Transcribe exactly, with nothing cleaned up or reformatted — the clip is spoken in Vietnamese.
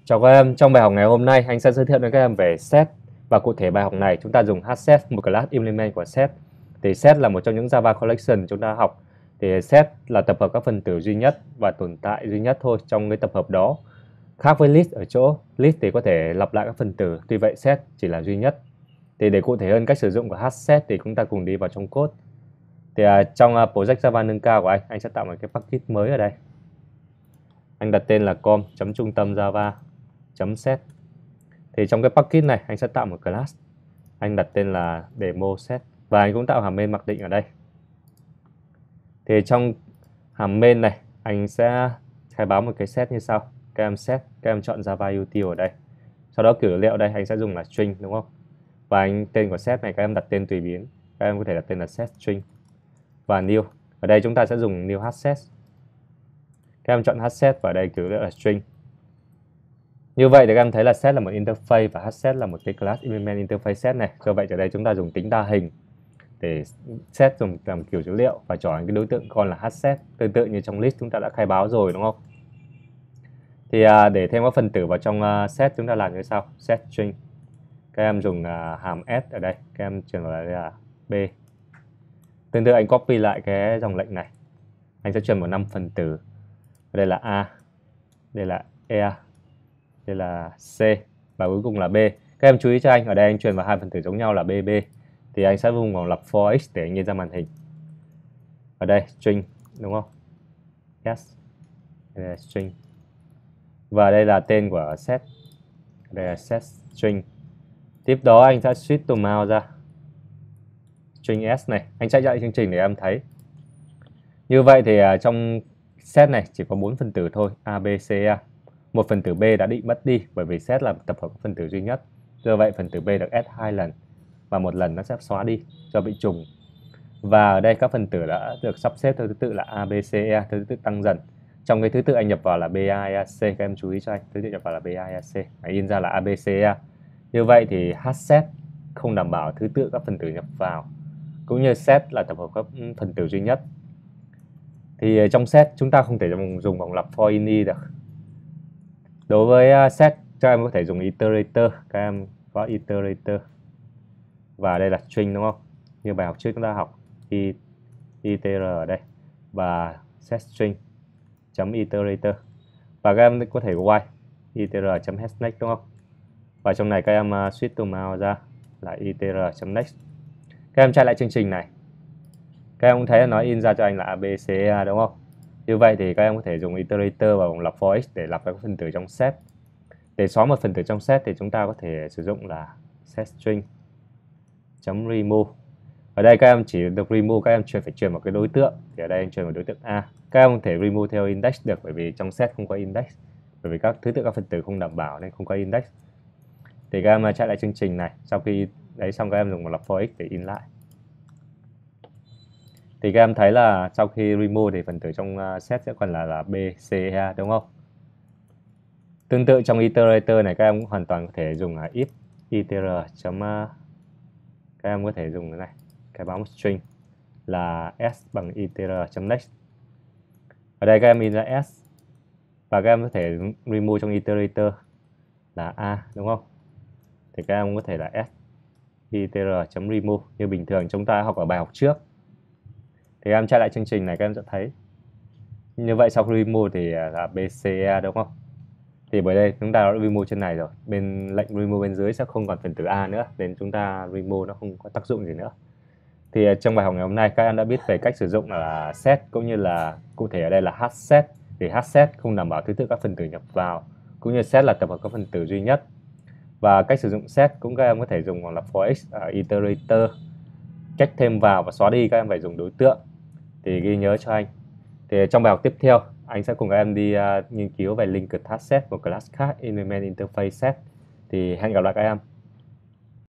Chào các em, trong bài học ngày hôm nay anh sẽ giới thiệu với các em về set và cụ thể bài học này chúng ta dùng hset, một class element của set. Thì set là một trong những Java collection chúng ta học. Thì set là tập hợp các phần tử duy nhất và tồn tại duy nhất thôi trong cái tập hợp đó. Khác với list ở chỗ list thì có thể lặp lại các phần tử, tuy vậy set chỉ là duy nhất. Thì để cụ thể hơn cách sử dụng của hset thì chúng ta cùng đi vào trong code. Thì uh, trong uh, project Java nâng cao của anh, anh sẽ tạo một cái package mới ở đây. Anh đặt tên là com.trung tâm Java set. Thì trong cái package này anh sẽ tạo một class, anh đặt tên là demo set và anh cũng tạo hàm main mặc định ở đây. Thì trong hàm main này anh sẽ khai báo một cái set như sau. Các em set, các em chọn Java util ở đây, sau đó kiểu liệu đây anh sẽ dùng là string, đúng không? Và anh tên của set này các em đặt tên tùy biến, các em có thể đặt tên là set string và new. Ở đây chúng ta sẽ dùng new hset. Các em chọn hset và ở đây kiểu liệu là string. Như vậy thì các em thấy là set là một interface và hset là một cái class element interface set này. Do vậy ở đây chúng ta dùng tính đa hình để set dùng làm kiểu dữ liệu và chọn cái đối tượng con là hset, tương tự như trong list chúng ta đã khai báo rồi, đúng không? Thì à, để thêm các phần tử vào trong uh, set chúng ta làm như sau. Set string, các em dùng uh, hàm s ở đây, các em chuyển vào đây là b. Tương tự anh copy lại cái dòng lệnh này, anh sẽ truyền vào năm phần tử. Ở đây là a, đây là e, đây là C và cuối cùng là B. Các em chú ý cho anh, ở đây anh truyền vào hai phần tử giống nhau là B B. Thì anh sẽ vùng vòng lặp for x để anh nhìn ra màn hình. Ở đây string, đúng không? Yes. Đây là string. Và đây là tên của set. Đây là set string. Tiếp đó anh sẽ switch to mount ra. String s này, anh chạy chạy chương trình để em thấy. Như vậy thì trong set này chỉ có bốn phần tử thôi, A, B, C, E. Một phần tử B đã bị mất đi bởi vì set là tập hợp phần tử duy nhất. Do vậy phần tử B được add hai lần và một lần nó sẽ xóa đi do bị trùng. Và ở đây các phần tử đã được sắp xếp theo thứ tự là A, B, C, E, theo thứ tự tăng dần. Trong cái thứ tự anh nhập vào là B, A, E, C, các em chú ý cho anh, thứ tự nhập vào là B, A, E, C, anh in ra là A, B, C, E. Như vậy thì hset không đảm bảo thứ tự các phần tử nhập vào, cũng như set là tập hợp các phần tử duy nhất. Thì trong set chúng ta không thể dùng vòng lặp for ini được. Đối với set, các em có thể dùng iterator, các em có iterator. Và đây là string, đúng không? Như bài học trước chúng ta học, iter ở đây và set string chấm iterator. Và các em có thể while iter.hasNext, đúng không? Và trong này các em switch to mount ra là iter.next. Các em chạy lại chương trình này, các em cũng thấy là nó in ra cho anh là A, B, C, E, đúng không? Như vậy thì các em có thể dùng iterator và vòng lặp for x để lặp các phần tử trong set. Để xóa một phần tử trong set thì chúng ta có thể sử dụng là set string chấm remove. Ở đây các em chỉ được remove, các em chuyển phải truyền một cái đối tượng. Thì ở đây anh truyền một đối tượng A. Các em không thể remove theo index được bởi vì trong set không có index. Bởi vì các thứ tự các phần tử không đảm bảo nên không có index. Thì các em chạy lại chương trình này, sau khi đấy xong các em dùng một lặp for x để in lại. Thì các em thấy là sau khi remove thì phần tử trong set sẽ còn là, là B, C, E, đúng không? Tương tự trong iterator này các em cũng hoàn toàn có thể dùng là if iter chấm các em có thể dùng cái này, cái báo một string là s bằng iter.next. Ở đây các em in ra s và các em có thể remove trong iterator là a, đúng không? Thì các em có thể là s iter.remove như bình thường chúng ta học ở bài học trước. Thì em chạy lại chương trình này các em sẽ thấy. Như vậy sau khi remove thì là B, C, E, đúng không? Thì bởi đây chúng ta đã remove trên này rồi. Bên lệnh remove bên dưới sẽ không còn phần tử A nữa, nên chúng ta remove nó không có tác dụng gì nữa. Thì trong bài học ngày hôm nay các em đã biết về cách sử dụng là set, cũng như là cụ thể ở đây là hset. Thì hset không đảm bảo thứ tự các phần tử nhập vào, cũng như set là tập hợp các phần tử duy nhất. Và cách sử dụng set cũng các em có thể dùng là for x ở iterator. Cách thêm vào và xóa đi các em phải dùng đối tượng. Thì ghi nhớ cho anh. Thì trong bài học tiếp theo anh sẽ cùng các em đi uh, nghiên cứu về linked task set, một class khác element interface set. Thì hẹn gặp lại các em.